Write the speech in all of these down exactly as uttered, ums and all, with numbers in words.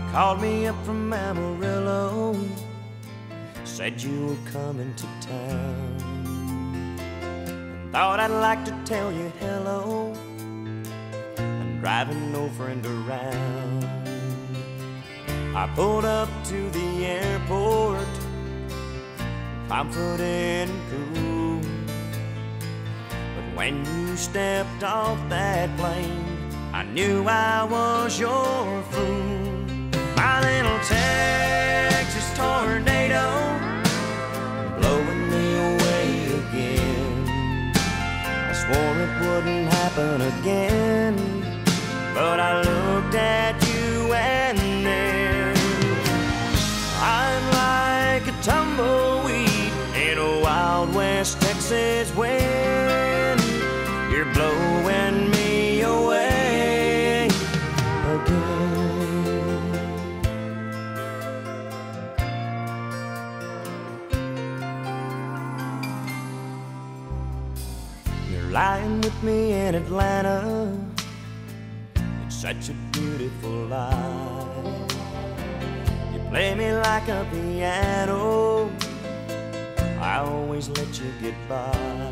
called me up from Amarillo, said you were coming to town. Thought I'd like to tell you hello, I'm driving no friend around. I pulled up to the airport, confident and cool, but when you stepped off that plane, I knew I was your fool. My little Texas tornado, blowing me away again. I swore it wouldn't happen again, but I looked at you and then I'm like a tumbleweed in a Wild West Texas wind. You're blowing me away again. You're lying with me in Atlanta, it's such a beautiful life. You play me like a piano, I always let you get by.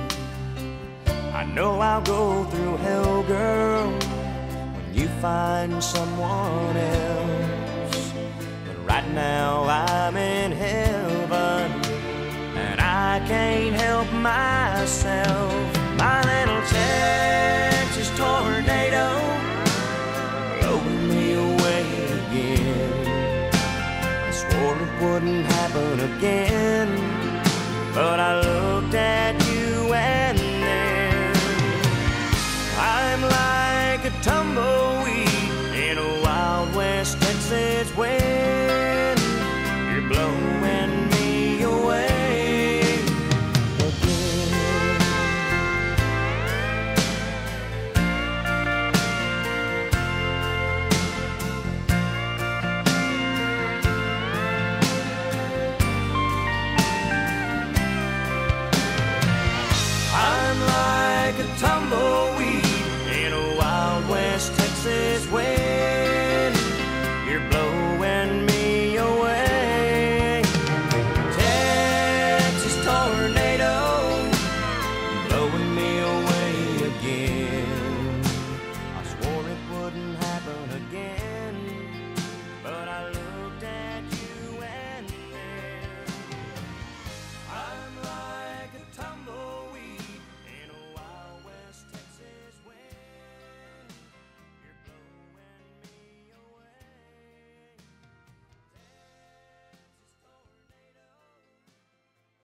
I know I'll go through hell, girl, when you find someone else. But right now I'm in heaven, and I can't help myself. My little Texas tornado, blowing me away again. I swore it wouldn't happen again, but I